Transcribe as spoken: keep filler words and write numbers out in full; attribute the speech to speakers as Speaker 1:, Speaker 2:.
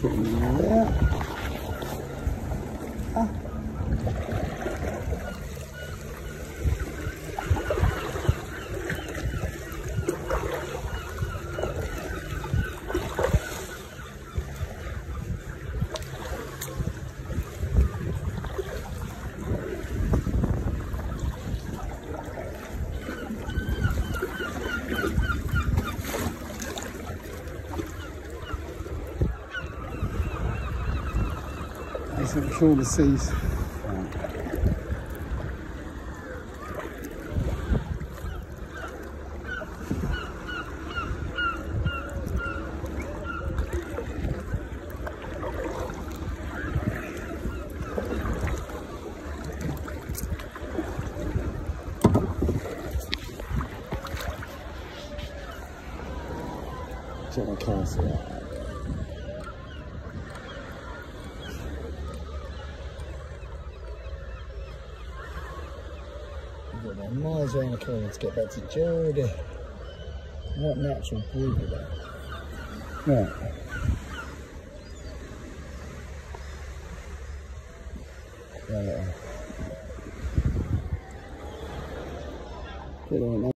Speaker 1: Put them in there. Ah. Let's make sure the seas. Check my castle out. We've got miles around the corner to get back to Jordan. What natural beauty that. Right. Right. Put it on.